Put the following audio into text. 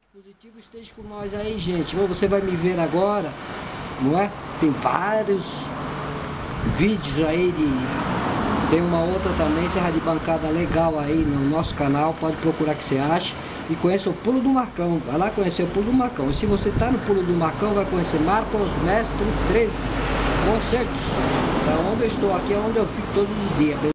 Positivo, esteja com nós aí, gente. Você vai me ver agora, não é? Tem vários vídeos aí tem uma outra também, serra de bancada legal aí no nosso canal. Pode procurar que você acha. E conheça o Pulo do Marcão. Vai lá conhecer o Pulo do Marcão. E se você tá no Pulo do Marcão, vai conhecer Marcos Mestre 13 Concertos. Da onde eu estou aqui é onde eu fico todos os dias.